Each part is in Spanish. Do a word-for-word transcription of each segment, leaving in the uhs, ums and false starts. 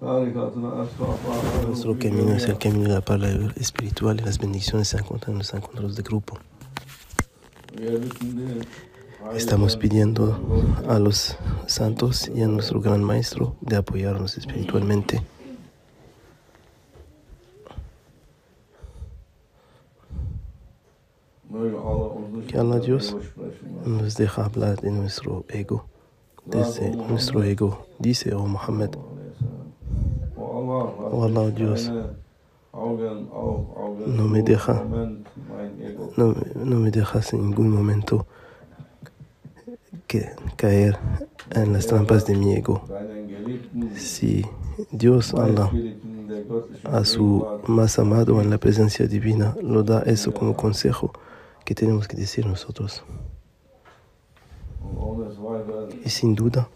Nuestro camino es el camino de la palabra espiritual y las bendiciones se encuentran en los encuentros de grupo. Estamos pidiendo a los santos y a nuestro gran maestro de apoyarnos espiritualmente. Que Allah Dios nos deja hablar de nuestro ego. Desde nuestro ego, dice, oh Muhammad, oh Allah Dios, no me deja, no, no me dejas en ningún momento que caer en las trampas de mi ego. Si Dios, Allah, a su más amado en la presencia divina, lo da eso como consejo que tenemos que decir nosotros. Y sin duda,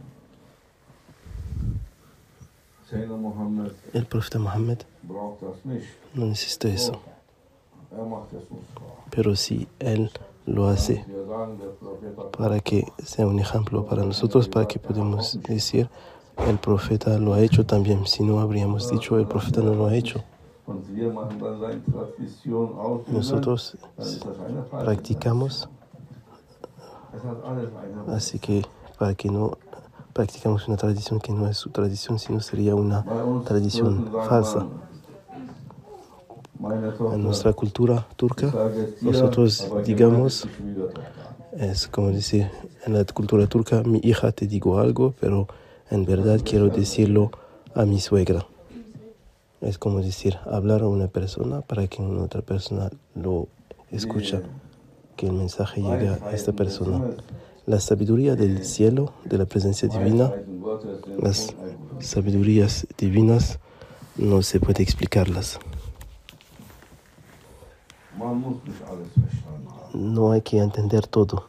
el profeta Muhammad no necesita eso. Pero si él lo hace para que sea un ejemplo para nosotros, para que podamos decir, el profeta lo ha hecho también. Si no habríamos dicho, el profeta no lo ha hecho. Nosotros practicamos, así que para que no practicamos una tradición que no es su tradición, sino sería una tradición falsa. En nuestra cultura turca, nosotros digamos, es como decir, en la cultura turca, mi hija te digo algo, pero en verdad quiero decirlo a mi suegra. Es como decir, hablar a una persona para que una otra persona lo escuche, que el mensaje llegue a esta persona. La sabiduría del cielo, de la presencia divina, las sabidurías divinas, no se puede explicarlas. No hay que entender todo.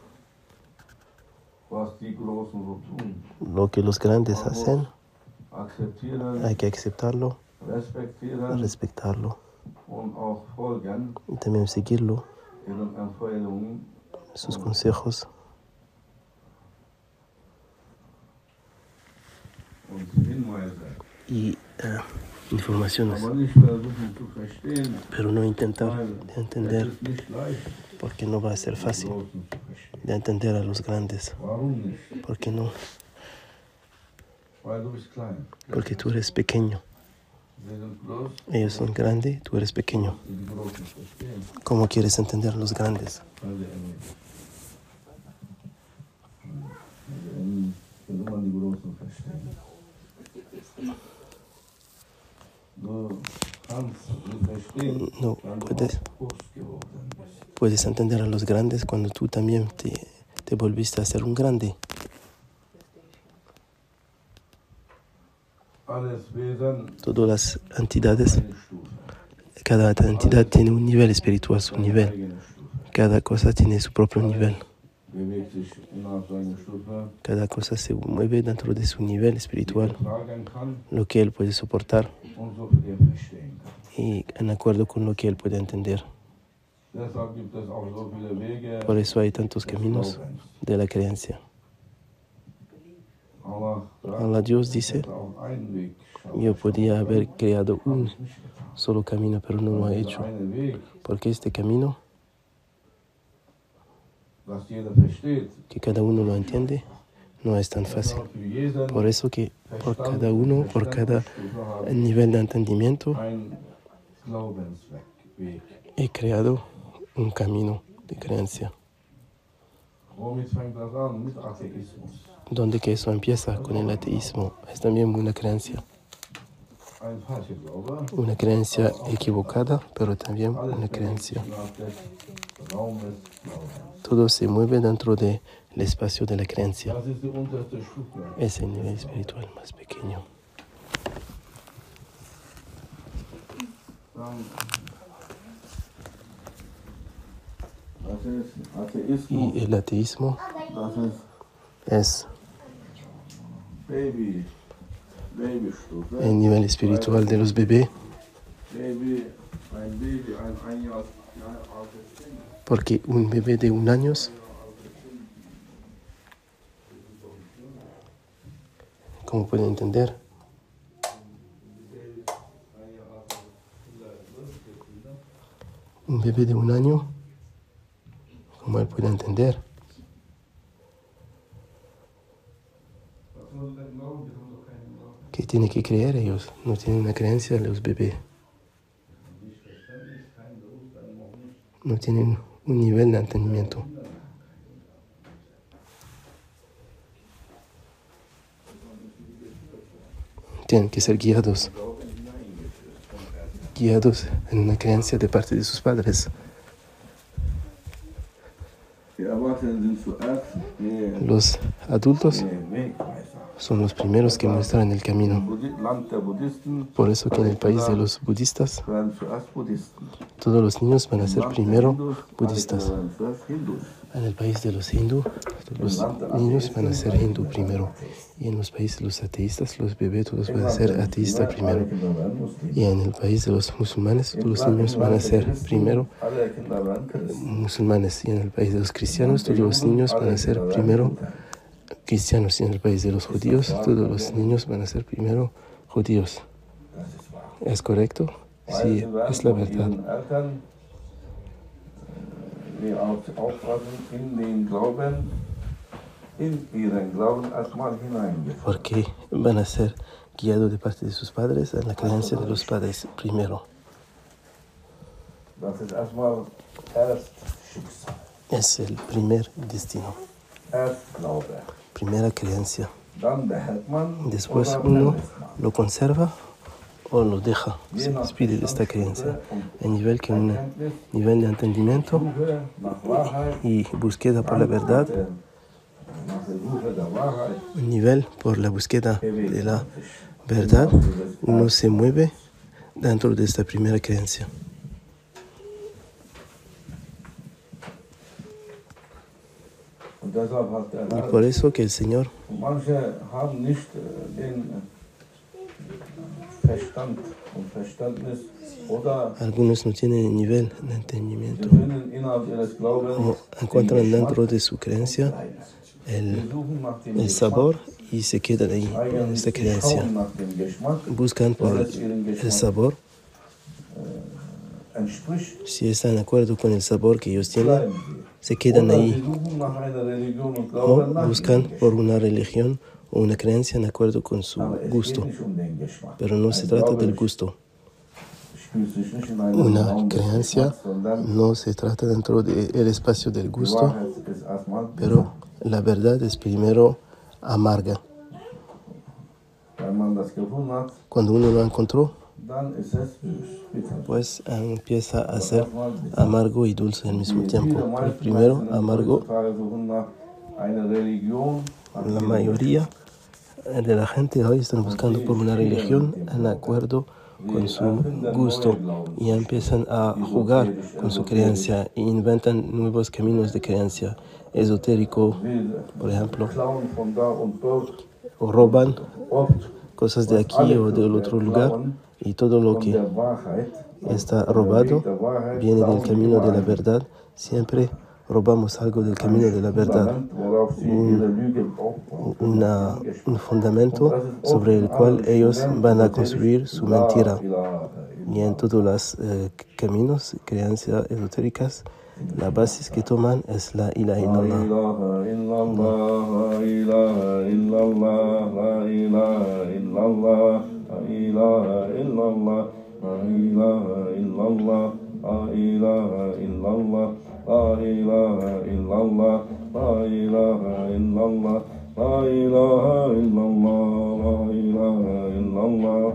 Lo que los grandes hacen, hay que aceptarlo, respetarlo y también seguirlo, sus consejos. Y uh, informaciones, pero no intentar de entender, porque no va a ser fácil de entender a los grandes. ¿Por qué no? Porque tú eres pequeño. Ellos son grandes, tú eres pequeño. ¿Cómo quieres entender a los grandes? No puedes, puedes entender a los grandes cuando tú también te, te volviste a ser un grande. Todas las entidades, cada entidad tiene un nivel espiritual, su nivel. Cada cosa tiene su propio nivel. Cada cosa se mueve dentro de su nivel espiritual, lo que él puede soportar y en acuerdo con lo que él puede entender. Por eso hay tantos caminos de la creencia. Allah Dios dice, yo podía haber creado un solo camino, pero no lo ha hecho, porque este camino, que cada uno lo entiende, no es tan fácil. Por eso que por cada uno, por cada nivel de entendimiento, he creado un camino de creencia. Donde que eso empieza con el ateísmo, es también una creencia. Una creencia equivocada, pero también una creencia. Todo se mueve dentro del espacio de la creencia. Es el nivel espiritual más pequeño. Y el ateísmo es el nivel espiritual de los bebés, porque un bebé de un año como pueden entender, Un bebé de un año, como él puede entender. ¿Qué tiene que creer ellos? No tienen una creencia los bebés. No tienen un nivel de entendimiento. Tienen que ser guiados. Guiados en una creencia de parte de sus padres. Los adultos son los primeros que muestran el camino. Por eso que en el país de los budistas, todos los niños van a ser primero budistas. En el país de los hindú, los niños van a ser hindú primero. Y en los países de los ateístas, los bebés todos van a ser ateístas primero. Y en el país de los musulmanes, todos los niños van a ser primero musulmanes. Y en el país de los cristianos, todos los niños van a ser primero cristianos. Y en el país de los judíos, todos los niños van a ser primero judíos. ¿Es correcto? Sí, es la verdad. Porque van a ser guiados de parte de sus padres en la creencia de los padres primero. Es el primer destino. Primera creencia. Después uno lo conserva o lo deja, se despide de esta creencia. A nivel que un nivel de entendimiento y búsqueda por la verdad, un nivel por la búsqueda de la verdad, uno se mueve dentro de esta primera creencia. Y por eso que el Señor algunos no tienen el nivel de entendimiento o encuentran dentro de su creencia el, el sabor y se quedan ahí en esta creencia. Buscan por el sabor. Si están de acuerdo con el sabor que ellos tienen, se quedan ahí. O buscan por una religión o una creencia de acuerdo con su gusto. Pero no se trata del gusto. Una creencia no se trata dentro del espacio del gusto, pero la verdad es primero amarga. Cuando uno lo encontró, pues empieza a ser amargo y dulce al mismo tiempo. El primero, amargo. La mayoría de la gente hoy están buscando por una religión en acuerdo con su gusto y empiezan a jugar con su creencia e inventan nuevos caminos de creencia esotérico, por ejemplo, o roban cosas de aquí o del otro lugar y todo lo que está robado viene del camino de la verdad. Siempre robamos algo del camino de la verdad, un, una, un fundamento sobre el cual ellos van a construir su mentira. Y en todos los eh, caminos, creencias esotéricas, la base que toman es la ilaha illallah. La ilaha illallah, la ilaha illallah, la ilaha illallah, la ilaha illallah, la ilaha illallah,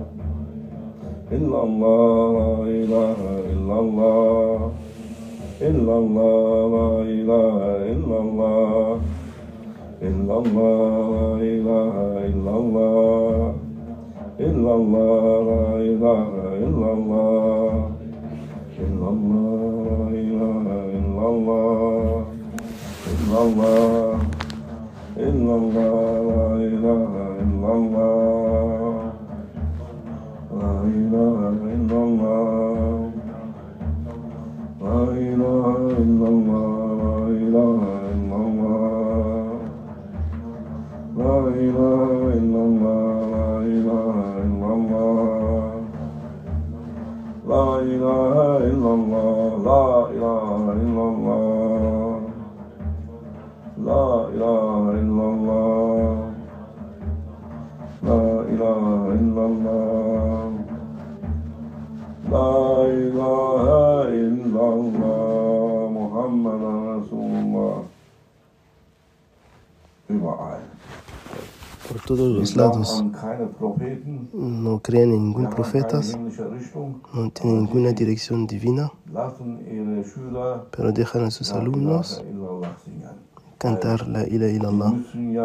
illallah, la ilaha illallah, illallah, la ilaha illallah, illallah, la ilaha illallah, illallah, la ilaha illallah. Illallah, illallah, illallah, illallah, la ilaha illallah, la ilaha illallah, la ilaha illallah, la ilaha illallah, la ilaha illallah, la ilaha illallah. La ilaha illallah, la ilahe illallah, la ilahe illallah, Muhammadan Rasulullah. Überall. Por todos los lados. No creen en ningún profeta, no tienen ninguna dirección divina, pero dejan a sus alumnos cantar la ilaha illallah.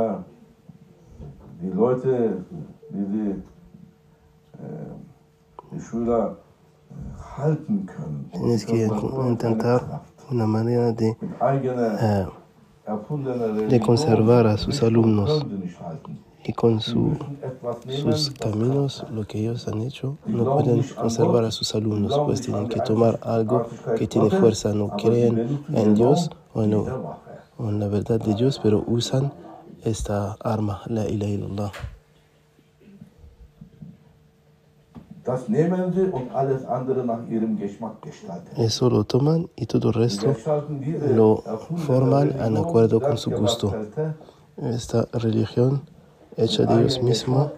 Tienes que intentar una manera de, eh, de conservar a sus alumnos. Y con su, sus caminos, lo que ellos han hecho, no pueden conservar a sus alumnos, pues tienen que tomar algo que tiene fuerza. No creen en Dios o en, o en la verdad de Dios, pero usan esta arma, la ilaha illallah. Eso lo toman y todo el resto lo forman en acuerdo con su gusto. Esta religión hecha de ellos mismos,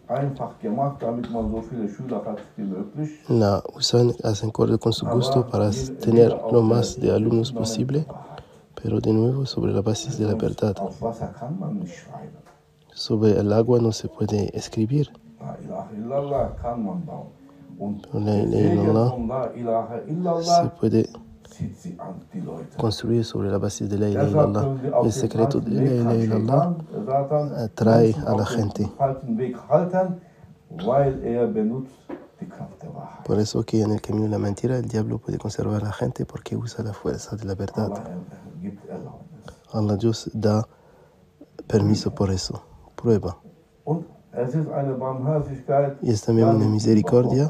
la usan, hacen acuerdo con su gusto para tener lo más de alumnos posible, pero de nuevo sobre la base de la verdad. Sobre el agua no se puede escribir. Pero la ilaha illallah se puede construir sobre la base de la ilaha illallah. El secreto de la ilaha illallah atrae a la gente. Por eso que en el camino de la mentira el diablo puede conservar a la gente porque usa la fuerza de la verdad. Allah Dios da permiso por eso, prueba. Y es también una misericordia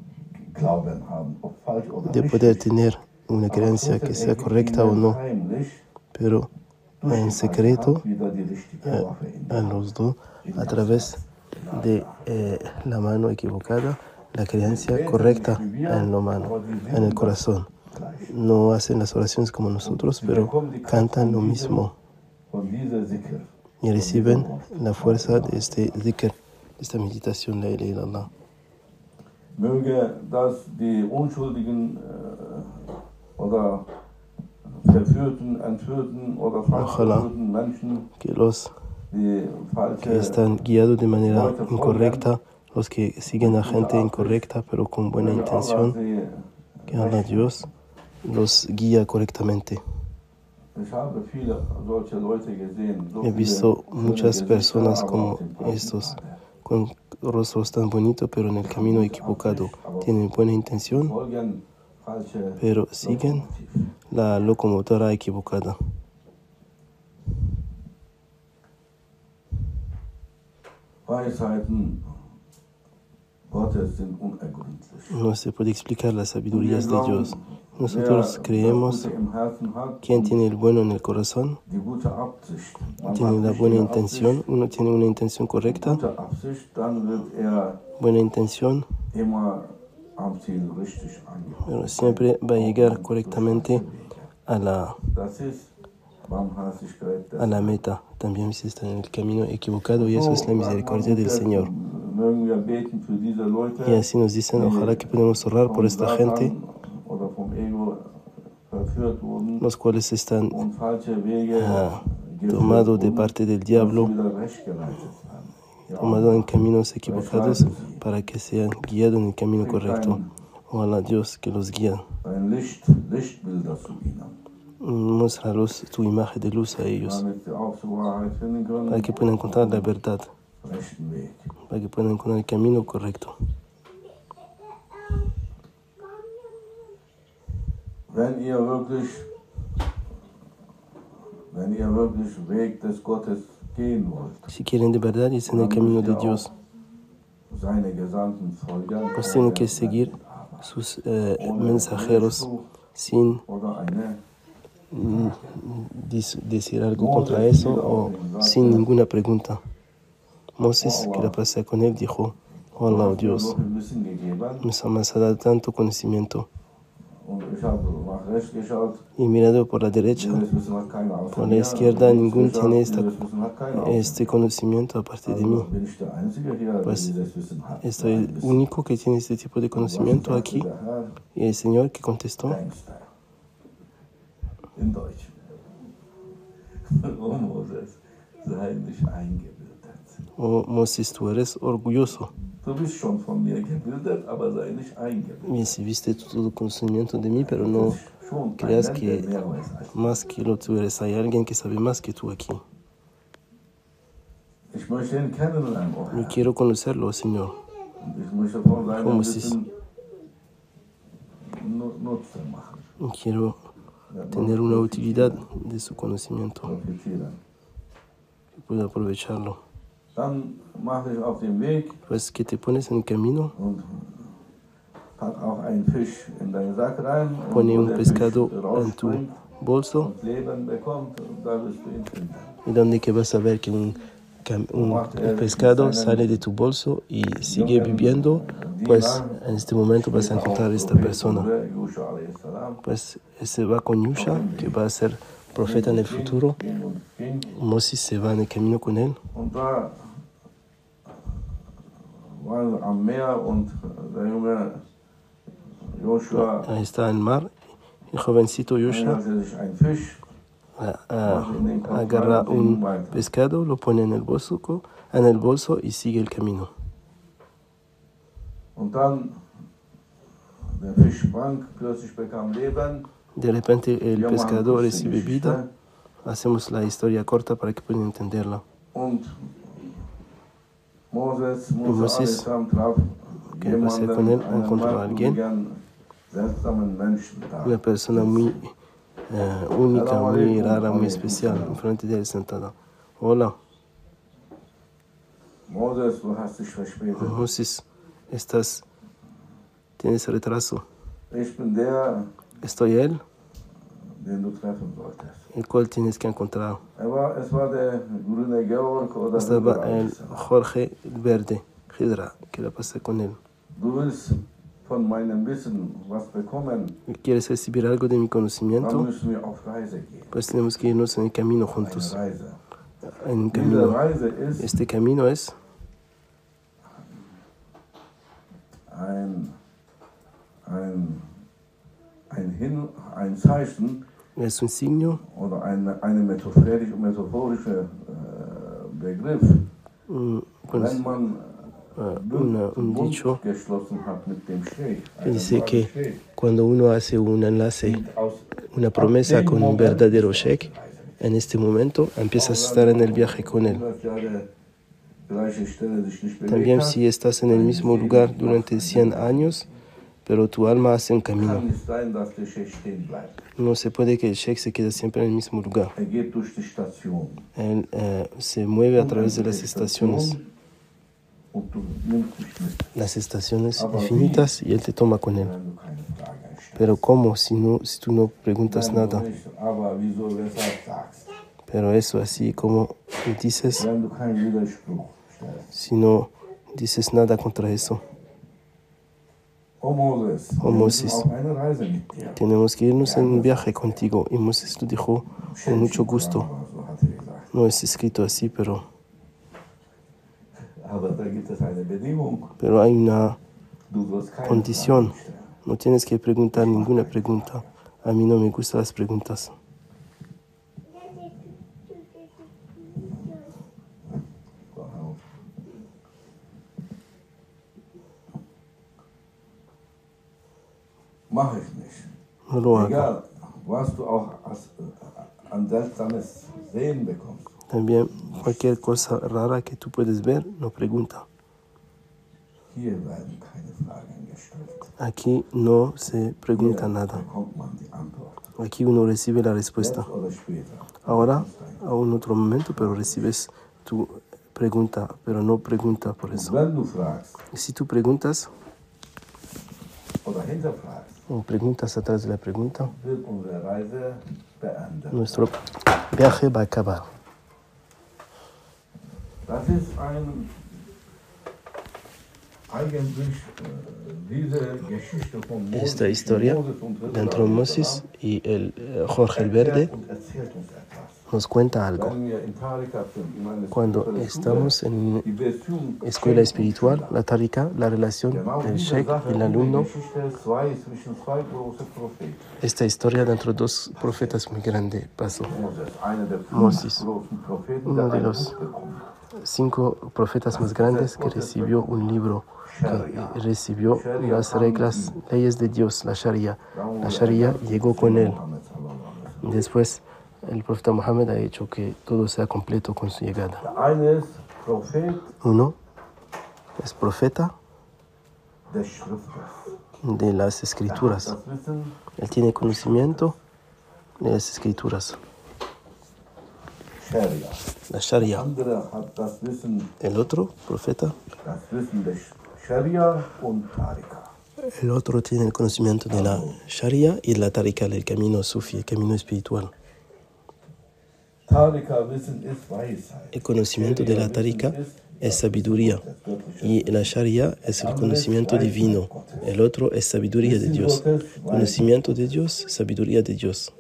de poder tener una creencia que sea correcta o no, pero en secreto eh, a los dos, a través de eh, la mano equivocada, la creencia correcta en la mano, en el corazón. No hacen las oraciones como nosotros, pero cantan lo mismo y reciben la fuerza de este zikr, de esta meditación, la ilaha illallah. Möge, dass die unschuldigen äh, oder verführten, entführten oder falschen Menschen, que los que están guiados de manera incorrecta, los que siguen a gente incorrecta pero con buena intención, que Allah Dios los guía correctamente. He visto muchas personas como estos, con rostros tan bonitos, pero en el camino equivocado. Tienen buena intención, pero siguen la locomotora equivocada. No se puede explicar las sabidurías de Dios. Nosotros creemos quien tiene el bueno en el corazón, tiene la buena intención, uno tiene una intención correcta, buena intención, pero siempre va a llegar correctamente a la, a la meta. También si está en el camino equivocado, y eso es la misericordia del Señor. Y así nos dicen, ojalá que podamos orar por esta gente, los cuales están ah, tomados de parte del diablo, tomados en caminos equivocados, para que sean guiados en el camino correcto. Ojalá Dios que los guíe. Muéstralos tu imagen de luz a ellos, para que puedan encontrar la verdad, para que puedan encontrar el camino correcto. Wenn ihr wirklich, wenn ihr wirklich Weg des Gottes gehen wollt, si quieren de verdad ir en el camino de Dios, pues tienen que seguir sus eh, mensajeros sin decir algo contra eso o sin ninguna pregunta. Moisés, que la paz sea con él, dijo: oh Allah, oh Dios, nos ha dado tanto conocimiento, Y mirando por la derecha, por la izquierda, ninguno tiene esta, este conocimiento aparte de mí. Pues estoy el único que tiene este tipo de conocimiento aquí. Y el Señor que contestó, oh Moisés, tú eres orgulloso. Recibiste todo conocimiento de mí, pero no creas que más que lo tú eres. Hay alguien que sabe más que tú aquí. Yo quiero conocerlo, Señor. Oh Moisés, quiero tener una utilidad de su conocimiento, que pueda aprovecharlo. Pues que te pones en el camino, pone un pescado en tu bolso, y donde que vas a ver que un, un, un pescado sale de tu bolso y sigue viviendo, pues en este momento vas a encontrar a esta persona. Pues se va con Yusha, que va a ser profeta en el futuro. Moisés se va en el camino con él. Ahí está el mar. El jovencito Yosha agarra un pescado, lo pone en el bolso, en el bolso y sigue el camino. De repente el pescado recibe vida. Hacemos la historia corta para que puedan entenderla. Y Moisés, que pasé con él, encontró a alguien, una persona muy uh, única, muy rara, muy especial, enfrente de él sentada. Hola. Moisés, estás, tienes retraso. Estoy él, el cual tienes que encontrar. Estaba el Jorge el Verde, Hidra, que la pasé con él. ¿Quieres recibir algo de mi conocimiento? Pues tenemos que irnos en el camino juntos. En el camino. Este camino es es un signo, un, pues, una, un dicho que dice que cuando uno hace un enlace, una promesa con un verdadero sheikh, en este momento empiezas a estar en el viaje con él. También si estás en el mismo lugar durante cien años, pero tu alma hace un camino. No se puede que el sheikh se quede siempre en el mismo lugar. Él eh, se mueve a través de las estaciones. Las estaciones infinitas y él te toma con él. Pero ¿cómo? Si, no, si tú no preguntas nada. Pero eso así como dices, si no dices nada contra eso. Oh Moisés, tenemos que irnos en un viaje contigo. Y Moisés lo dijo con mucho gusto. No es escrito así, pero, pero hay una condición. No tienes que preguntar ninguna pregunta. A mí no me gustan las preguntas. No lo haga. También cualquier cosa rara que tú puedes ver, no pregunta. Aquí no se pregunta nada. Aquí uno recibe la respuesta. Ahora, a un otro momento, pero recibes tu pregunta, pero no pregunta por eso. Y si tú preguntas, o preguntas atrás de la pregunta, nuestro viaje va a acabar. Esta historia dentro de Moses y el eh, Jorge el Verde nos cuenta algo. Cuando estamos en escuela espiritual, la tarika, la relación del sheikh y el alumno, esta historia dentro de dos profetas muy grandes pasó. Moses, uno de los cinco profetas más grandes que recibió un libro, que recibió las reglas, leyes de Dios, la Sharia. La Sharia llegó con él. Después, el profeta Muhammad ha hecho que todo sea completo con su llegada. Uno es profeta de las escrituras. Él tiene conocimiento de las escrituras. La Sharia. El otro profeta, el otro tiene el conocimiento de la Sharia y la Tarika, el camino sufi, el camino espiritual. El conocimiento de la Tarika es sabiduría y la Sharia es el conocimiento divino. El otro es sabiduría de Dios. Conocimiento de Dios, sabiduría de Dios.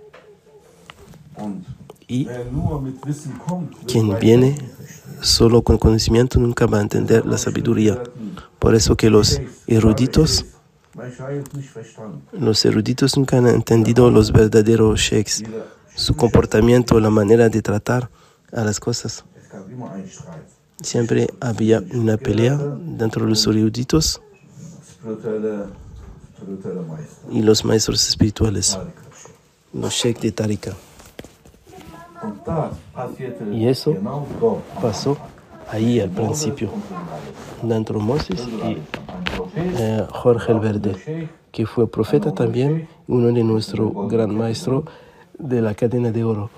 Y quien viene solo con conocimiento nunca va a entender la sabiduría. Por eso que los eruditos, los eruditos nunca han entendido los verdaderos sheikhs, su comportamiento, la manera de tratar a las cosas. Siempre había una pelea dentro de los eruditos y los maestros espirituales, los sheikhs de Tarika. Y eso pasó ahí al principio, dentro de Moses y eh, Jorge el Verde, que fue profeta también, uno de nuestros gran maestros de la cadena de oro.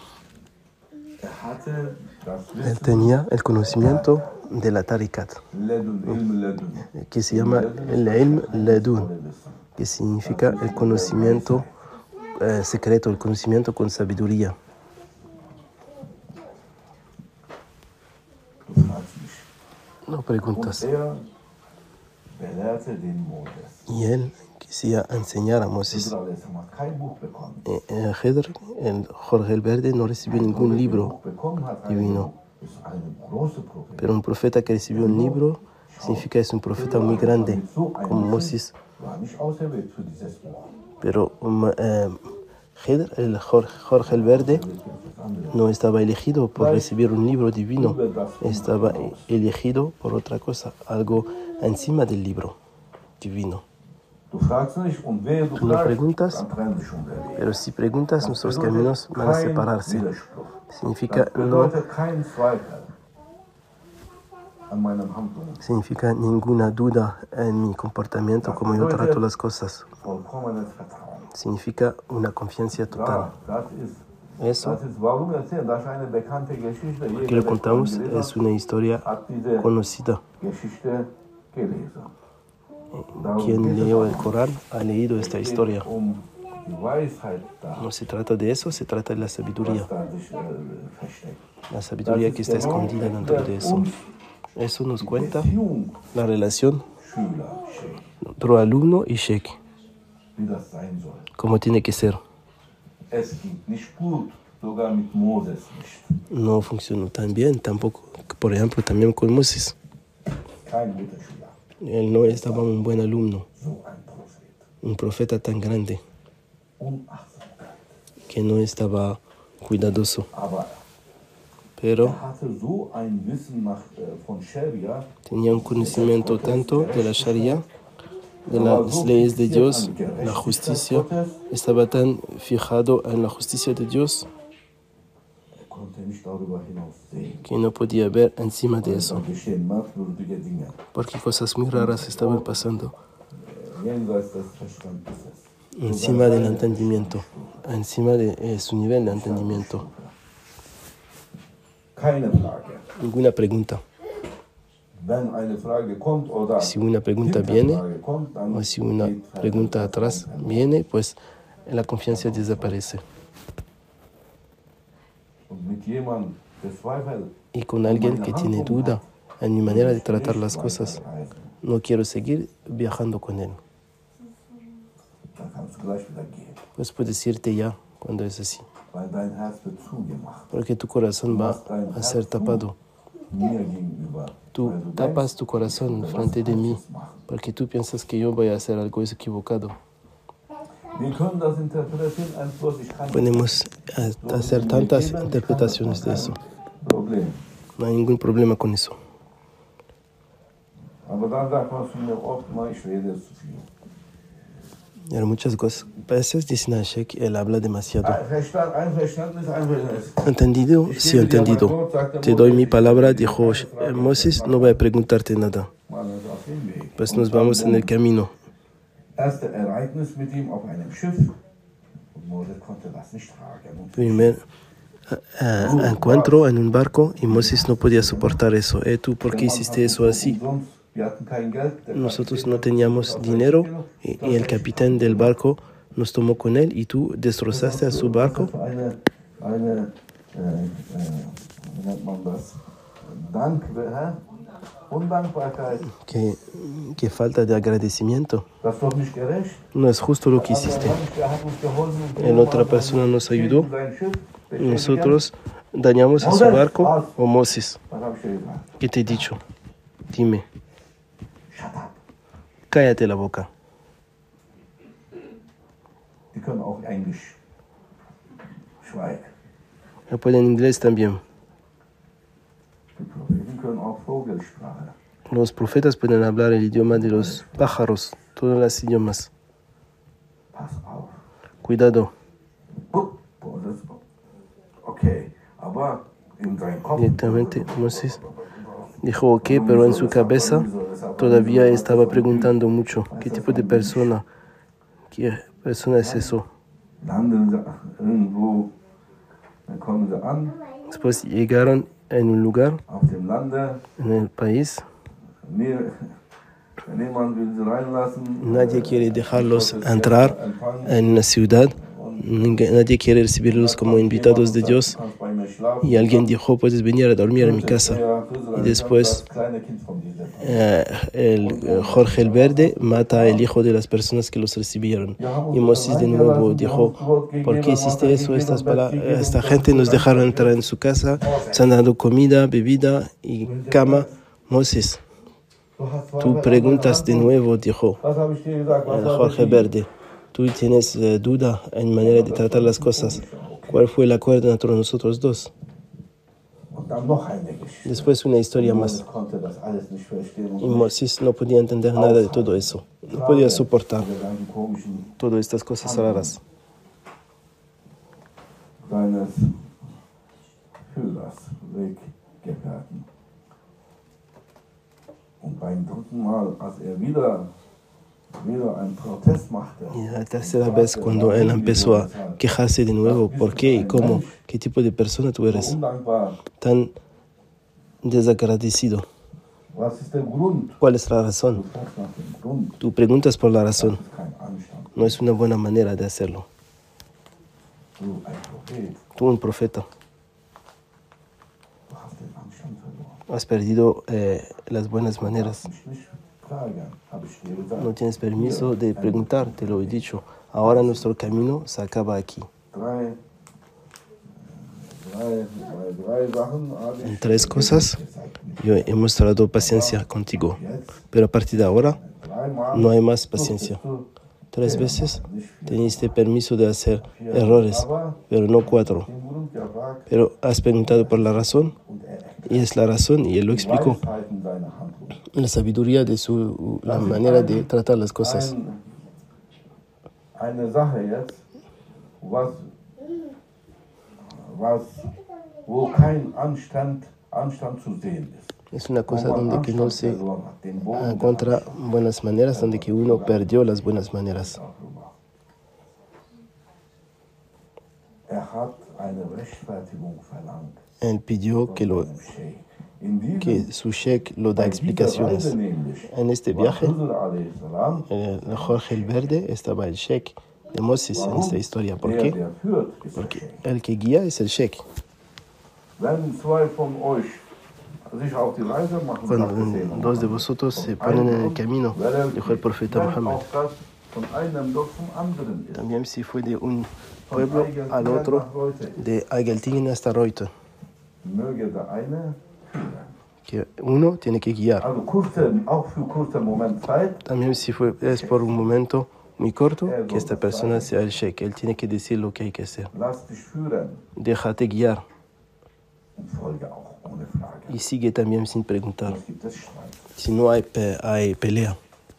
Él tenía el conocimiento de la tarikat, que se llama el ilm ladun, que significa el conocimiento eh, secreto, el conocimiento con sabiduría. No preguntas. Y él quisiera enseñar a Moses. El Khidr, el Jorge el Verde, no recibió ningún libro divino. Pero un profeta que recibió un libro significa que es un profeta muy grande, como Moses. Pero um, eh, Khidr, el Jorge el Verde, no estaba elegido por recibir un libro divino, estaba elegido por otra cosa, algo encima del libro divino. Tú no preguntas, pero si preguntas, nuestros caminos van a separarse. Significa no, significa ninguna duda en mi comportamiento, como yo trato las cosas. Significa una confianza total. Eso, porque lo contamos, es una historia conocida. Quien leyó el Corán ha leído esta historia. No se trata de eso, se trata de la sabiduría. La sabiduría que está escondida dentro de eso. Eso nos cuenta la relación entre alumno y sheikh. Como tiene que ser. No funcionó tan bien, tampoco, por ejemplo, también con Moses. Él no estaba un buen alumno, un profeta tan grande, que no estaba cuidadoso. Pero tenía un conocimiento tanto de la Sharia, de las leyes de Dios, la justicia, estaba tan fijado en la justicia de Dios que no podía ver encima de eso, porque cosas muy raras estaban pasando encima del entendimiento, encima de eh, su nivel de entendimiento. Ninguna pregunta. Si una pregunta viene o si una pregunta atrás viene, pues la confianza desaparece. Y con alguien que tiene duda en mi manera de tratar las cosas. No quiero seguir viajando con él. Pues puedes irte ya cuando es así. Porque tu corazón va a ser tapado. Tú tapas tu corazón frente de mí, porque tú piensas que yo voy a hacer algo equivocado. Podemos hacer tantas interpretaciones de eso. No hay ningún problema con eso. Y muchas cosas, veces dicen a Sheikh, él habla demasiado. ¿Entendido? Sí, entendido. Te doy mi palabra, dijo Moses, no voy a preguntarte nada. Pues nos vamos en el camino. Primer uh, encuentro en un barco y Moses no podía soportar eso. ¿Eh, tú por qué hiciste eso así? Nosotros no teníamos dinero y, y el capitán del barco nos tomó con él y tú destrozaste a su barco. Qué, qué falta de agradecimiento. No es justo lo que hiciste. La otra persona nos ayudó. Nosotros dañamos a su barco o Moses. ¿Qué te he dicho? Dime. Cállate la boca. Lo pueden en inglés también. Los profetas pueden hablar el idioma de los pájaros, todos los idiomas. Cuidado. Directamente Moses dijo ok, pero en su cabeza todavía estaba preguntando mucho. ¿Qué tipo de persona? ¿Qué persona es eso? Después llegaron en un lugar, en el país. Nadie quiere dejarlos entrar en la ciudad. Nadie quiere recibirlos como invitados de Dios. Y alguien dijo, puedes venir a dormir en mi casa. Y después eh, el Jorge el Verde mata al hijo de las personas que los recibieron. Y Moses de nuevo dijo, ¿por qué hiciste eso? Estas esta gente nos dejaron entrar en su casa, se han dado comida, bebida y cama. Moses, tú preguntas de nuevo, dijo el Jorge Verde. Tú tienes eh, duda en manera de tratar las cosas. ¿Cuál fue el acuerdo entre nosotros dos? Después una historia más. Y Moisés no podía entender nada de todo eso. No podía soportar todas estas cosas raras. Y la tercera vez cuando él empezó a quejarse de nuevo, ¿por qué y cómo? ¿Qué tipo de persona tú eres? Tan desagradecido. ¿Cuál es la razón? Tú preguntas por la razón. No es una buena manera de hacerlo. Tú, un profeta, has perdido eh, las buenas maneras. No tienes permiso de preguntar, te lo he dicho. Ahora nuestro camino se acaba aquí. En tres cosas yo he mostrado paciencia contigo, pero a partir de ahora no hay más paciencia. Tres veces teniste permiso de hacer errores, pero no cuatro. Pero has preguntado por la razón, y es la razón, y él lo explicó. La sabiduría de su la manera de tratar las cosas. Es una cosa donde que no se encuentra buenas maneras, donde que uno perdió las buenas maneras. Él pidió que, lo, que su sheikh lo da explicaciones. En este viaje, el Jorge el Verde estaba el sheikh de Moses en esta historia. ¿Por qué? Porque el que guía es el sheikh. Cuando dos de vosotros se ponen en el camino, dijo el profeta Muhammad, también si fue de un pueblo al otro, de Eigeltingen hasta Reuter, que uno tiene que guiar. También si fue, es por un momento muy corto, que esta persona sea el sheikh, él tiene que decir lo que hay que hacer. Déjate guiar. Y sigue también sin preguntar. Si no hay, pe hay pelea.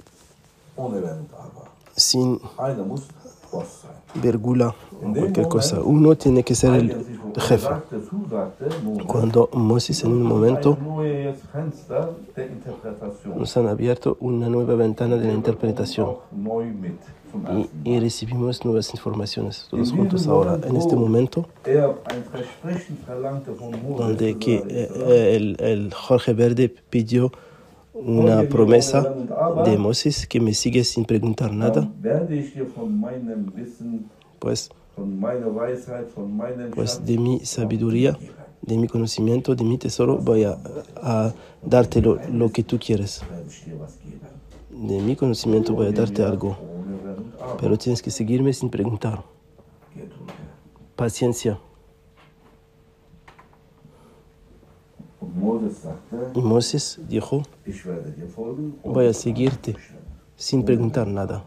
Sin vergüenza o cualquier cosa. Uno tiene que ser el jefe. Cuando Moses en un momento nos han abierto una nueva ventana de la interpretación y, y recibimos nuevas informaciones todos juntos ahora. En este momento, donde que, eh, el, el Jorge Verde pidió una promesa de Moses que me sigue sin preguntar nada, pues, pues de mi sabiduría, de mi conocimiento, de mi tesoro, voy a, a darte lo, lo que tú quieres. De mi conocimiento voy a darte algo, pero tienes que seguirme sin preguntar. Paciencia. Y Moses dijo, voy a seguirte sin preguntar nada.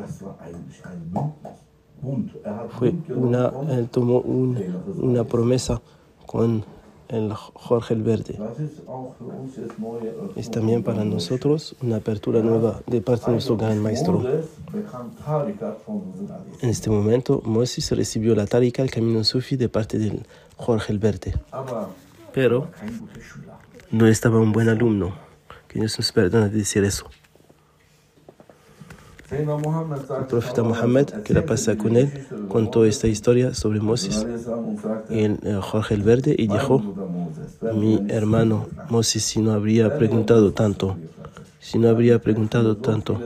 Fue una, él tomó un, una promesa con el Jorge el Verde. Es también para nosotros una apertura nueva de parte de nuestro gran maestro. En este momento, Moses recibió la tarika, el camino sufi, de parte del Jorge el Verde. Pero no estaba un buen alumno. Que Dios nos perdone de decir eso. El profeta Muhammad, que la pasa con él, contó esta historia sobre Moses y el, el Jorge el Verde y dijo, mi hermano Moses, si no habría preguntado tanto, si no habría preguntado tanto,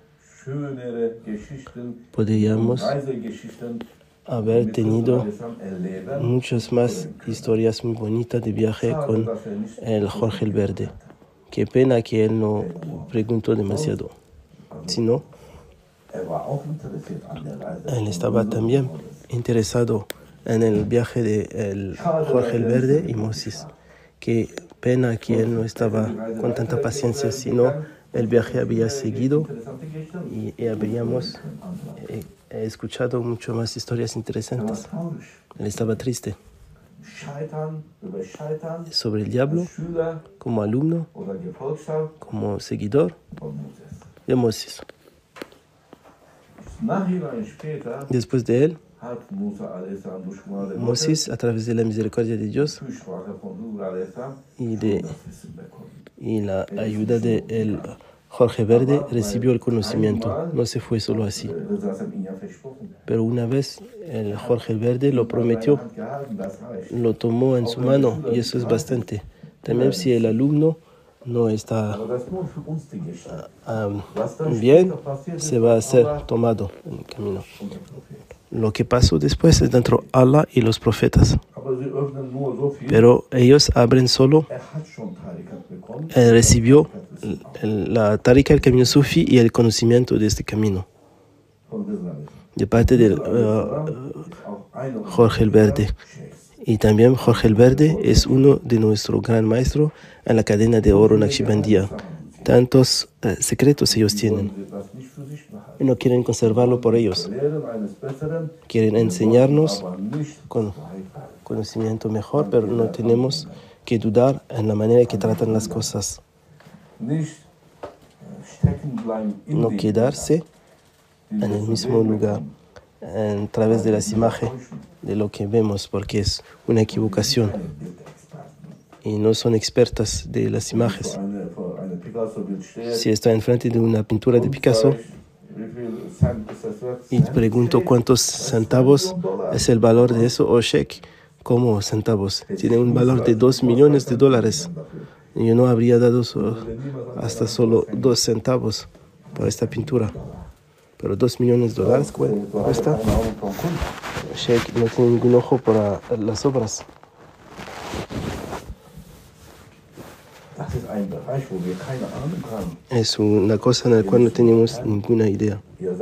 podríamos haber tenido muchas más historias muy bonitas de viaje con el Jorge el Verde. Qué pena que él no preguntó demasiado. Si no, él estaba también interesado en el viaje de Jorge el Verde y Moses. Qué pena que él no estaba con tanta paciencia, sino el viaje había seguido y, y habríamos eh, escuchado mucho más historias interesantes. Él estaba triste sobre el diablo como alumno, como seguidor de Moses. Después de él, Moses, a través de la misericordia de Dios y, de, y la ayuda de el Jorge Verde, recibió el conocimiento. No se fue solo así. Pero una vez el Jorge Verde lo prometió, lo tomó en su mano y eso es bastante. También si el alumno no está uh, um, bien, se va a ser tomado en el camino. Lo que pasó después es dentro de Allah y los profetas. Pero ellos abren solo. Él recibió el, la tarika, el camino sufi y el conocimiento de este camino. De parte del uh, Jorge el Verde. Y también Jorge el Verde es uno de nuestros gran maestros en la cadena de oro Naqshbandiyya. Tantos uh, secretos ellos tienen. Y no quieren conservarlo por ellos. Quieren enseñarnos con conocimiento mejor, pero no tenemos que dudar en la manera que tratan las cosas. No quedarse en el mismo lugar, a través de las imágenes de lo que vemos, porque es una equivocación. Y no son expertas de las imágenes. Si está enfrente de una pintura de Picasso y pregunto cuántos centavos es el valor de eso, o sheikh, ¿cómo centavos? Tiene un valor de dos millones de dólares. Yo no habría dado so, hasta solo dos centavos por esta pintura. Pero dos millones de dólares cuesta. Sheikh no tiene ningún ojo para las obras. Es una cosa en la cual no tenemos ninguna idea.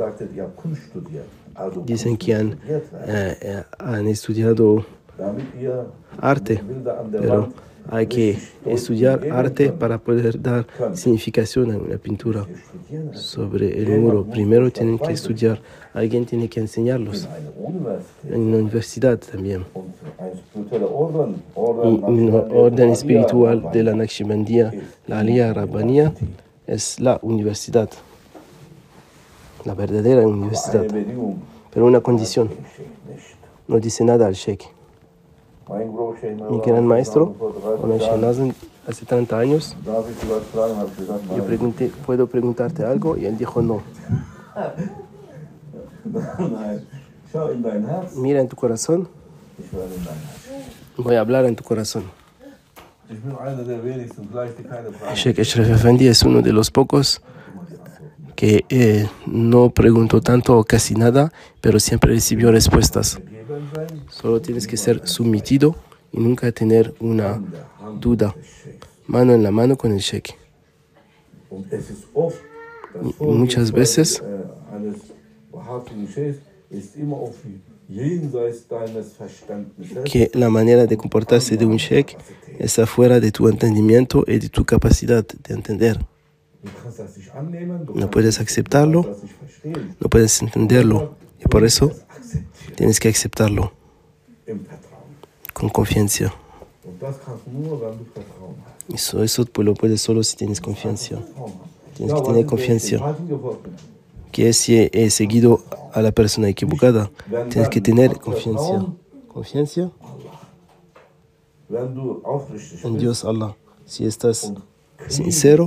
Dicen que han, eh, han estudiado arte, pero hay que estudiar arte para poder dar significación a una pintura sobre el muro. Primero tienen que estudiar, alguien tiene que enseñarlos. En una universidad también. Y una orden espiritual de la Naqshbandiyya, la Aliyya Rabbaniyya, es la universidad, la verdadera universidad. Pero una condición, no dice nada al sheikh. Mi gran maestro, Maulana Sheikh Nazim, hace treinta años, yo pregunté, ¿puedo preguntarte algo? Y él dijo no. Mira en tu corazón, voy a hablar en tu corazón. Sheikh Ashraf Effendi es uno de los pocos que eh, no preguntó tanto o casi nada, pero siempre recibió respuestas. Solo tienes que ser sometido y nunca tener una duda. Mano en la mano con el sheikh. Y muchas veces que la manera de comportarse de un sheikh es afuera de tu entendimiento y de tu capacidad de entender. No puedes aceptarlo, no puedes entenderlo, y por eso tienes que aceptarlo con confianza. Eso, eso lo puedes solo si tienes confianza. Tienes que tener confianza. Que si he seguido a la persona equivocada, tienes que tener confianza. Confianza en Dios Allah. Si estás sincero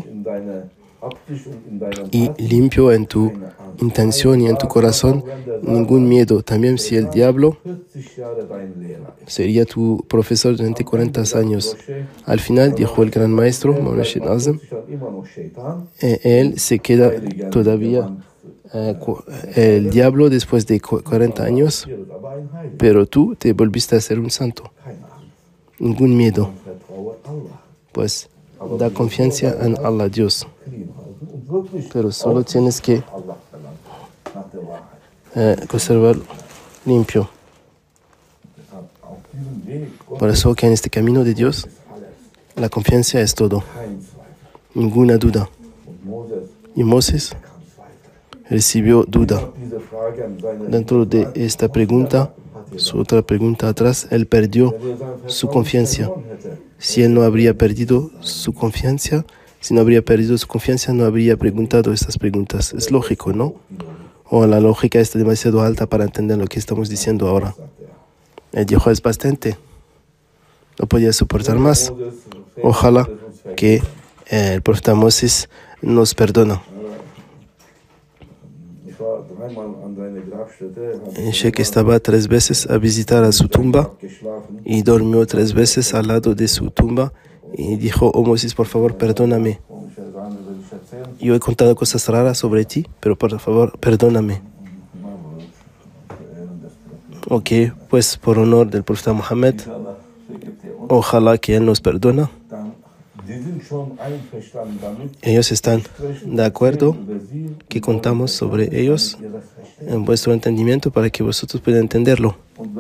y limpio en tu intención y en tu corazón, ningún miedo. También si el diablo sería tu profesor durante cuarenta años. Al final, dijo el gran maestro, Maulana Sheikh Nazim, eh, él se queda todavía eh, el diablo después de cuarenta años, pero tú te volviste a ser un santo. Ningún miedo. Pues da confianza en Allah, Dios. Pero solo tienes que eh, conservar limpio. Por eso que en este camino de Dios, la confianza es todo. Ninguna duda. Y Moisés recibió duda. Dentro de esta pregunta, su otra pregunta atrás, él perdió su confianza. Si él no habría perdido su confianza, si no habría perdido su confianza, no habría preguntado estas preguntas. Es lógico, ¿no? O la lógica está demasiado alta para entender lo que estamos diciendo ahora. Él dijo, es bastante. No podía soportar más. Ojalá que eh, el profeta Moisés nos perdona. El sheikh estaba tres veces a visitar a su tumba y durmió tres veces al lado de su tumba y dijo, oh Moisés, por favor, perdóname. Yo he contado cosas raras sobre ti, pero por favor, perdóname. Ok, pues por honor del profeta Muhammad, ojalá que él nos perdona. Ellos están de acuerdo que contamos sobre ellos en vuestro entendimiento para que vosotros puedan entenderlo.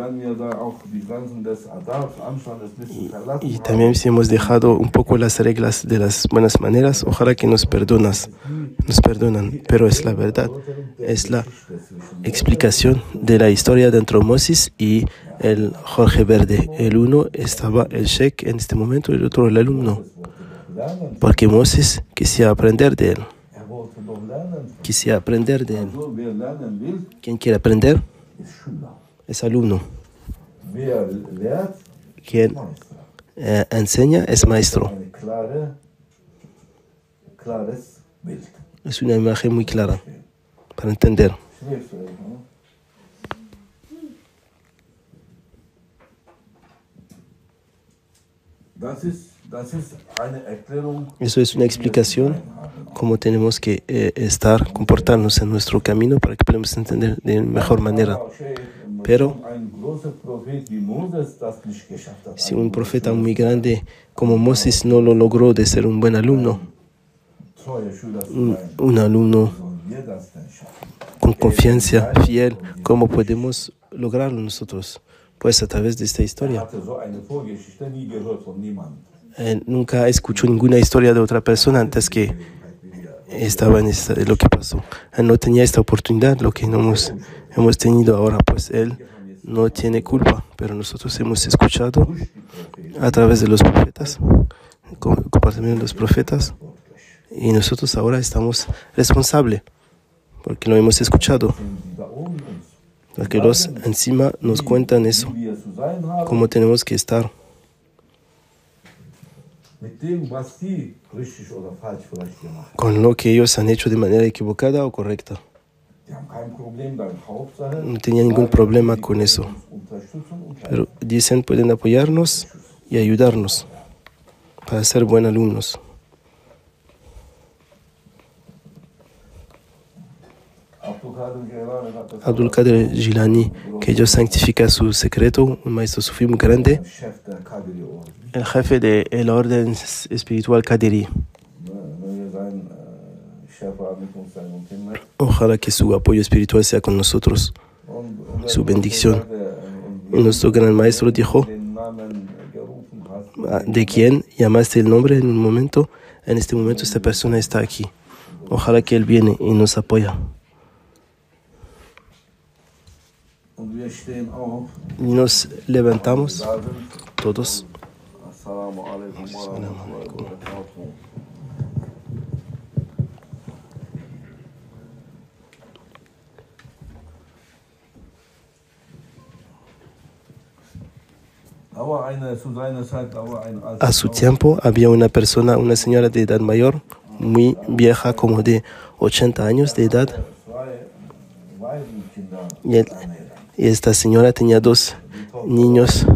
Y, y también si hemos dejado un poco las reglas de las buenas maneras, ojalá que nos perdonas, nos perdonan. Pero es la verdad, es la explicación de la historia dentro de Moisés y el Jorge Verde. El uno estaba el sheikh en este momento y el otro el alumno. Porque Moisés quisiera aprender de él. Quisiera aprender de él. ¿Quién quiere aprender? Es alumno. Quien eh, enseña es maestro. Es una imagen muy clara para entender. Eso es una explicación cómo tenemos que eh, estar, comportarnos en nuestro camino para que podamos entender de mejor manera. Pero si un profeta muy grande como Moisés no lo logró de ser un buen alumno, un, un alumno con confianza, fiel, ¿cómo podemos lograrlo nosotros? Pues a través de esta historia. Él nunca escuchó ninguna historia de otra persona antes que estaba en esta, lo que pasó. Él no tenía esta oportunidad, lo que no hemos, hemos tenido ahora, pues él no tiene culpa, pero nosotros hemos escuchado a través de los profetas, con el comportamiento de los profetas, y nosotros ahora estamos responsables, porque lo hemos escuchado. Porque los encima nos cuentan eso, cómo tenemos que estar. Con lo que ellos han hecho de manera equivocada o correcta. No tenía ningún problema con eso. Pero dicen, pueden apoyarnos y ayudarnos para ser buenos alumnos. Abdul Qadir Jilani, que Dios santifica su secreto, un maestro sufí muy grande, el jefe del orden espiritual Qadiri. Ojalá que su apoyo espiritual sea con nosotros, su bendición. Y nuestro gran maestro dijo, ¿de quién llamaste el nombre en un momento? En este momento esta persona está aquí. Ojalá que él viene y nos apoya. Y nos levantamos todos. A su tiempo había una persona, una señora de edad mayor, muy vieja, como de ochenta años de edad. Y, el, y esta señora tenía dos niños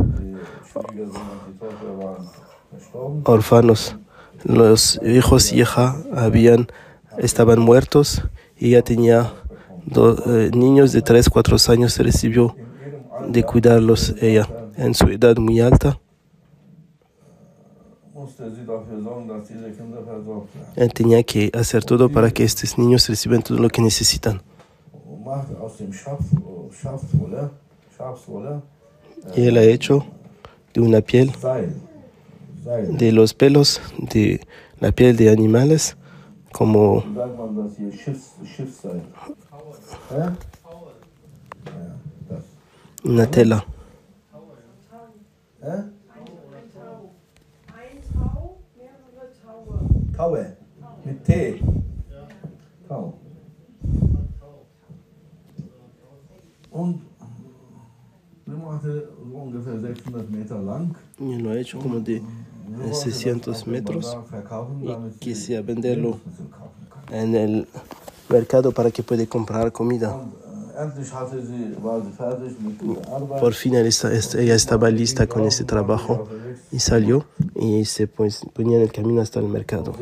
orfanos. Los hijos y hija habían, estaban muertos y ella tenía dos eh, niños de tres, cuatro años. Recibió de cuidarlos ella en su edad muy alta. Él tenía que hacer todo para que estos niños reciban todo lo que necesitan. Y él ha hecho de una piel, de los pelos, de la piel de animales, como una tela. Taue, mit T. Tau. Und so ungefähr sechshundert Meter lang. Y lo ha hecho como de seiscientos metros y quisiera venderlo en el mercado para que pueda comprar comida. Por fin ella estaba lista con ese trabajo y salió y se pues, ponía en el camino hasta el mercado.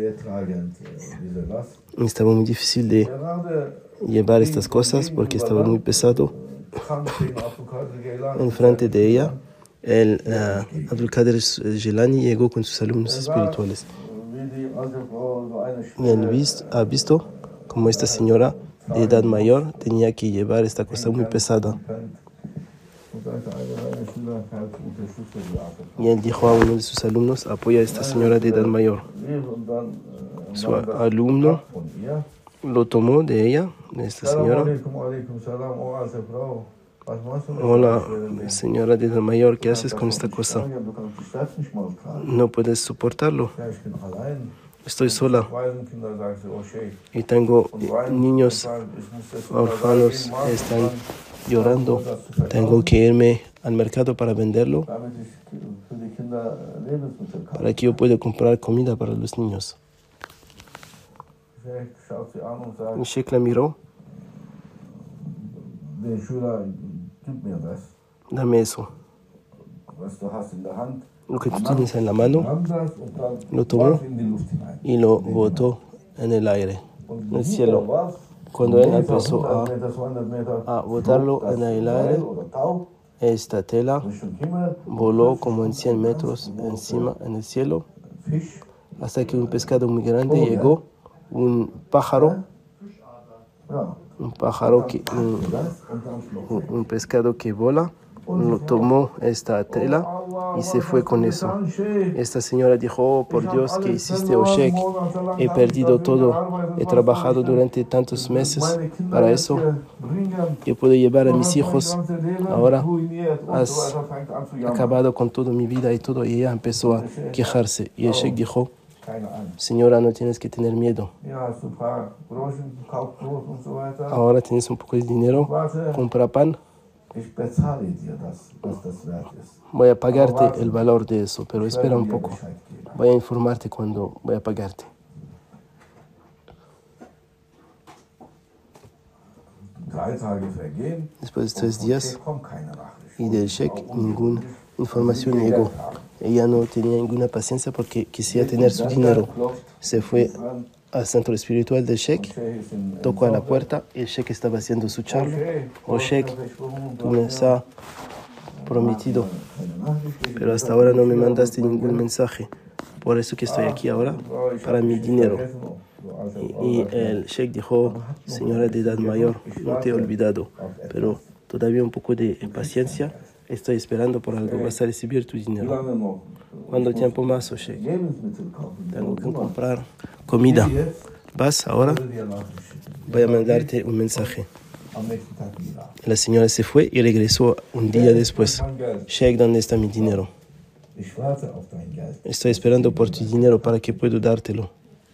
Estaba muy difícil de llevar estas cosas porque estaba muy pesado. Enfrente de ella, el uh, Abdul Qadir Jilani llegó con sus alumnos espirituales. Y él vist, ha visto como esta señora de edad mayor tenía que llevar esta cosa muy pesada. Y él dijo a uno de sus alumnos, apoya a esta señora de edad mayor. Su alumno lo tomó de ella, de esta señora. Hola, señora de edad mayor, ¿qué haces con esta cosa? No puedes soportarlo. Estoy sola y tengo niños orfanos, están llorando. Tengo que irme al mercado para venderlo, para que yo pueda comprar comida para los niños. Y Sheikh la miró. Dame eso. Lo que tú tienes en la mano, lo tomó y lo botó en el aire, en el cielo. Cuando él empezó a, a botarlo en el aire, esta tela voló como en cien metros encima en el cielo, hasta que un pescado muy grande llegó un pájaro, un pájaro, que, un, un, un pescado que vola, lo tomó esta tela y se fue con eso. Esta señora dijo, oh, por Dios, ¿qué hiciste, oh Sheikh? He perdido todo, he trabajado durante tantos meses para eso, yo puedo llevar a mis hijos, ahora has acabado con toda mi vida y todo. Y ella empezó a quejarse y el Sheikh dijo, señora, no tienes que tener miedo. Ahora tienes un poco de dinero, compra pan. Voy a pagarte el valor de eso, pero espera un poco. Voy a informarte cuando voy a pagarte. Después de tres días y del Sheikh ninguna información llegó. Ella no tenía ninguna paciencia porque quisiera tener su dinero. Se fue al centro espiritual del Sheikh, tocó a la puerta y el Sheikh estaba haciendo su charla. Oh Sheikh, tú me has prometido, pero hasta ahora no me mandaste ningún mensaje. Por eso que estoy aquí ahora, para mi dinero. Y, y el Sheikh dijo, señora de edad mayor, no te he olvidado, pero todavía un poco de paciencia. Estoy esperando por algo, vas a recibir tu dinero. ¿Cuánto tiempo más, oh Sheikh? Tengo que comprar comida. ¿Vas ahora? Voy a mandarte un mensaje. La señora se fue y regresó un día después. Sheikh, ¿dónde está mi dinero? Estoy esperando por tu dinero para que pueda dártelo.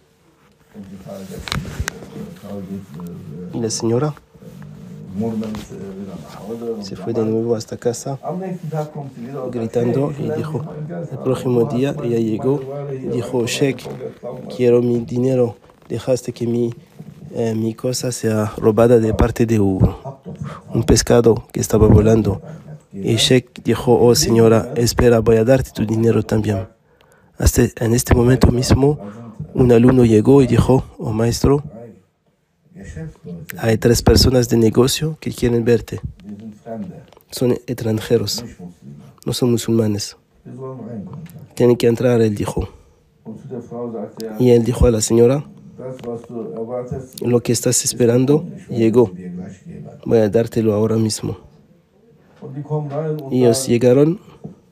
Y la señora se fue de nuevo hasta casa gritando y dijo, el próximo día ella llegó y dijo, Sheikh, quiero mi dinero, dejaste que mi, eh, mi cosa sea robada de parte de un, un pescado que estaba volando. Y Sheikh dijo, oh señora, espera, voy a darte tu dinero también. Hasta en este momento mismo un alumno llegó y dijo, oh maestro, hay tres personas de negocio que quieren verte. Son extranjeros, no son musulmanes. Tienen que entrar, él dijo. Y él dijo a la señora, lo que estás esperando llegó. Voy a dártelo ahora mismo. Y ellos llegaron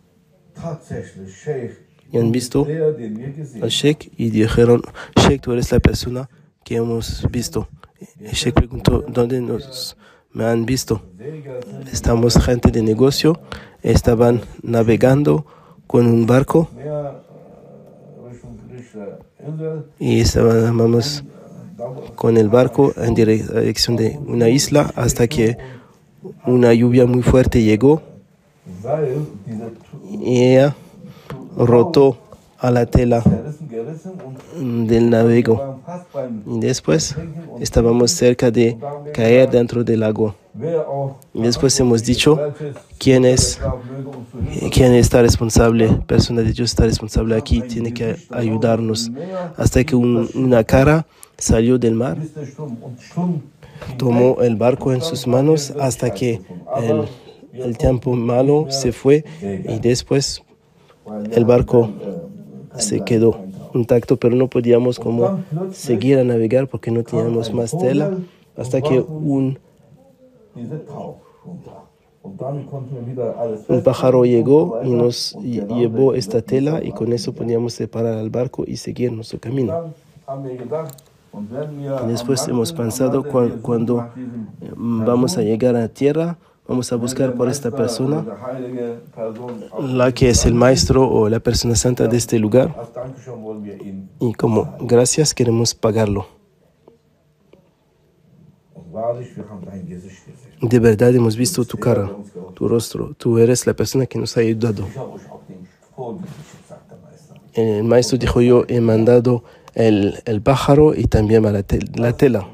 y han visto al Sheikh y dijeron, Sheikh, tú eres la persona que hemos visto. El Sheikh preguntó, ¿dónde nos me han visto? Estamos gente de negocio, estaban navegando con un barco y estábamos con el barco en dirección de una isla hasta que una lluvia muy fuerte llegó y ella rotó a la tela del navego y después estábamos cerca de caer dentro del lago. Y después hemos dicho, ¿quién es, quién está responsable? Persona de Dios está responsable aquí, tiene que ayudarnos. Hasta que un, una cara salió del mar, tomó el barco en sus manos hasta que el, el tiempo malo se fue y después el barco se quedó intacto, pero no podíamos como seguir a navegar porque no teníamos más tela hasta que un, un pájaro llegó y nos llevó esta tela y con eso podíamos separar al barco y seguir nuestro camino. Y después hemos pensado cuando, cuando vamos a llegar a tierra, vamos a buscar por esta persona, la que es el maestro o la persona santa de este lugar. Y como gracias queremos pagarlo. De verdad hemos visto tu cara, tu rostro. Tú eres la persona que nos ha ayudado. El maestro dijo, yo he mandado el, el pájaro y también la, te, la tela.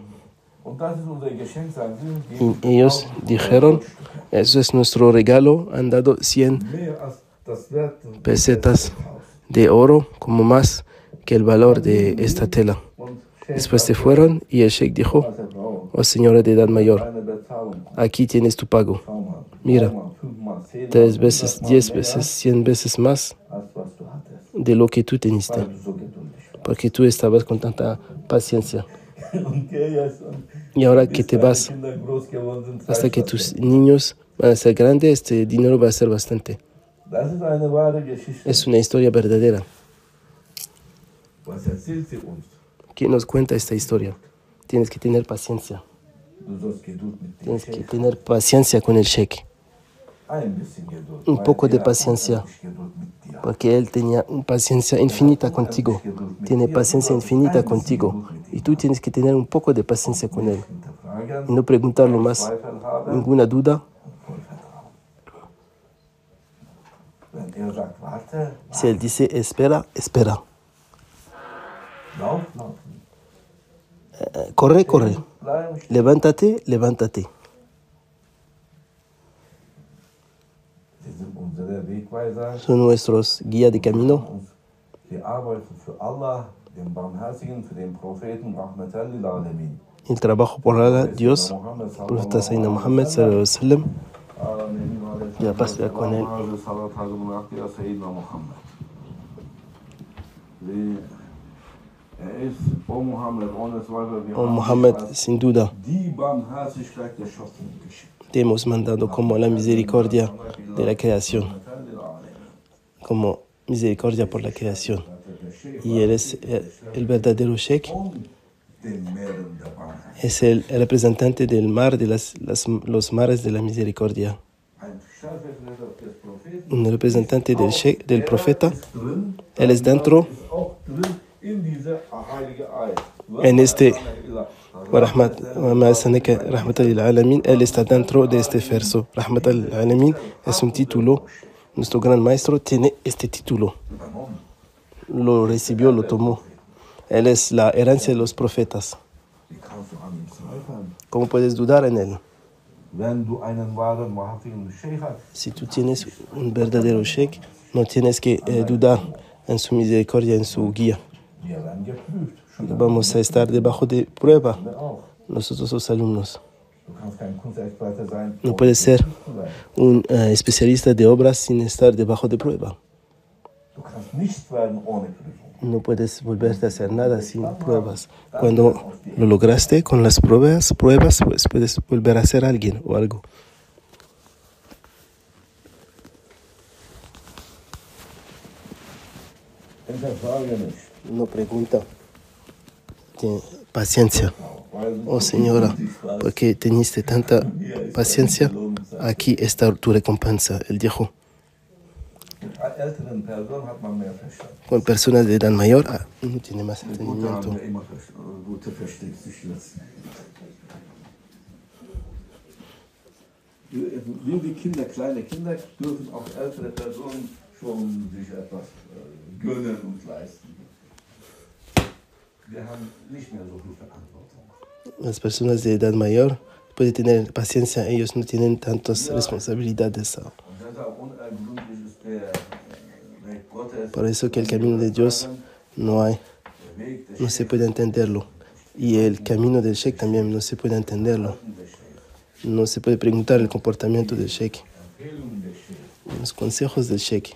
Y ellos dijeron, eso es nuestro regalo, han dado cien pesetas de oro, como más que el valor de esta tela. Después se fueron y el Sheikh dijo, oh señora de edad mayor, aquí tienes tu pago. Mira, tres veces, diez veces, cien veces más de lo que tú teniste. porque tú estabas con tanta paciencia. Y ahora que te vas, hasta que tus niños van a ser grandes, este dinero va a ser bastante. Es una historia verdadera. ¿Quién nos cuenta esta historia? Tienes que tener paciencia. Tienes que tener paciencia con el sheikh. Un poco de paciencia, porque él tenía una paciencia infinita contigo. Tiene paciencia infinita contigo. Y tú tienes que tener un poco de paciencia con él. Y no preguntarlo más. Ninguna duda. Si él dice espera, espera. Eh, corre, corre. Levántate, levántate. Son nuestros guías de camino. El trabajo por Allah, Dios, el profeta Sayyidina Muhammad sallallahu alaihi wasallam. Ya pasé con él. Oh Muhammad, sin duda, te hemos mandado como la misericordia de la creación, como misericordia por la creación. Y él es el, el verdadero sheikh, es el representante del mar, de las, las, los mares de la misericordia. Un representante del sheikh, del profeta, él es dentro en este Rahmat al-Alamin, él está dentro de este verso. Rahmat al-Alamin es un título. Nuestro gran maestro tiene este título. Lo recibió, lo tomó. Él es la herencia de los profetas. ¿Cómo puedes dudar en él? Si tú tienes un verdadero sheikh, no tienes que eh, dudar en su misericordia, en su guía. Vamos a estar debajo de prueba, nosotros los alumnos. No puedes ser un uh, especialista de obras sin estar debajo de prueba. No puedes volverte a hacer nada sin pruebas. Cuando lo lograste con las pruebas, pruebas, pues puedes volver a ser alguien o algo. No pregunta. Tiene paciencia. Oh señora, porque teniste tanta paciencia, aquí está tu recompensa. Él dijo. Con personas de edad mayor, ah, no tiene más entendimiento. Liebe Kinder, kleine Kinder dürfen auch ältere Personen schon sich etwas gönnen und leisten. Wir haben nicht mehr so viel Verantwortung. Las personas de edad mayor pueden tener paciencia, ellos no tienen tantas responsabilidades. Por eso que el camino de Dios no hay, no se puede entenderlo. Y el camino del sheikh también no se puede entenderlo. No se puede preguntar el comportamiento del sheikh. Los consejos del sheikh.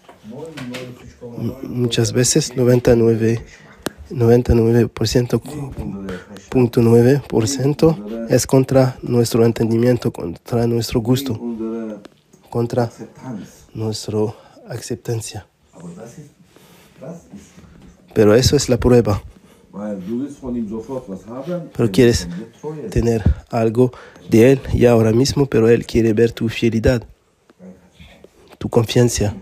Muchas veces, noventa y nueve por ciento, punto nueve por ciento es contra nuestro entendimiento, contra nuestro gusto, contra nuestra aceptancia. Pero eso es la prueba. Pero quieres tener algo de él ya ahora mismo, pero él quiere ver tu fidelidad, tu confianza.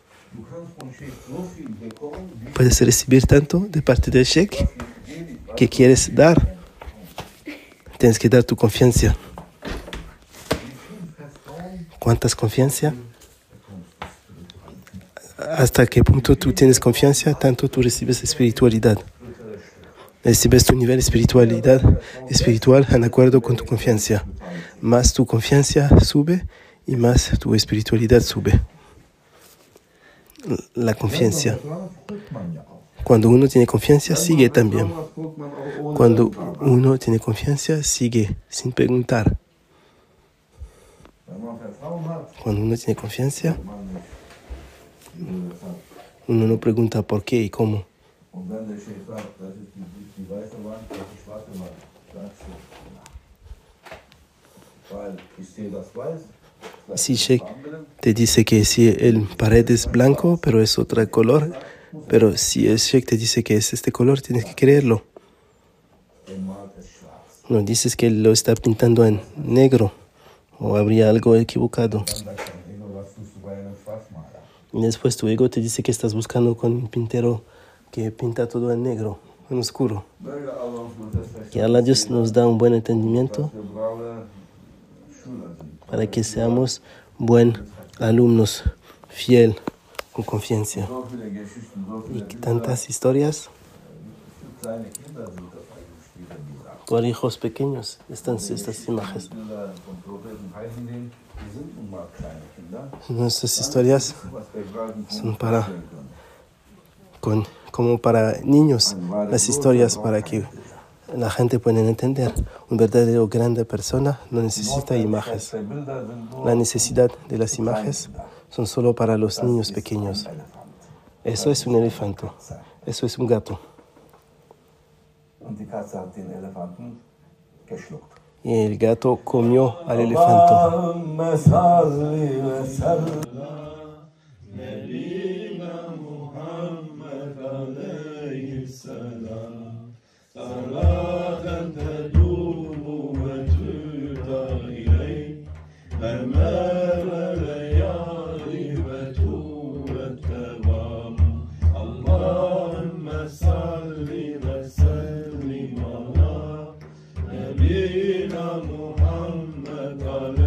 Puedes recibir tanto de parte del sheikh que quieres dar. Tienes que dar tu confianza. ¿Cuántas confianza? Hasta qué punto tú tienes confianza, tanto tú recibes espiritualidad. Recibes tu nivel de espiritualidad espiritual en acuerdo con tu confianza. Más tu confianza sube y más tu espiritualidad sube. La confianza. Cuando uno tiene confianza, sigue también. Cuando uno tiene confianza, sigue sin preguntar. Cuando uno tiene confianza, uno no pregunta por qué y cómo. Und wenn der Sheikh sagt, das ist die, die weiße Wand, das ist die schwarze Wand, sagst du, ja. Weil ich sehe das weiß. Si Sheikh te dice que si el pared es blanco, pero es otro color, pero si el Sheikh te dice que es este color, tienes que creerlo. No dices que lo está pintando en negro, o habría algo equivocado. Y después tu ego te dice que estás buscando con un pintero que pinta todo en negro, en oscuro. Que Allah Dios nos da un buen entendimiento para que seamos buen alumnos, fiel, con confianza. Y que tantas historias por hijos pequeños están estas imágenes. Nuestras historias son para con, como para niños, las historias para que la gente pueda entender. Un verdadero grande persona no necesita imágenes. La necesidad de las imágenes son solo para los niños pequeños. Eso es un elefante. Eso es un gato. Y el gato comió al elefante. نبينا محمد